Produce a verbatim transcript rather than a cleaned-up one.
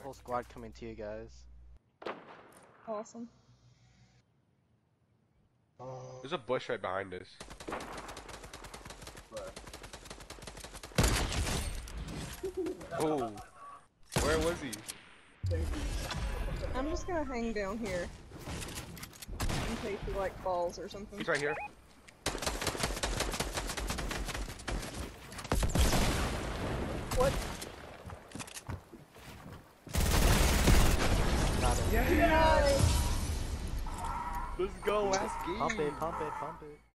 Whole squad coming to you guys. Awesome. There's a bush right behind us. Oh, where was he? I'm just gonna hang down here. In case he like falls or something. He's right here. What? Got it. Yeah! Nice. Let's go, last game. Pump it, pump it, pump it.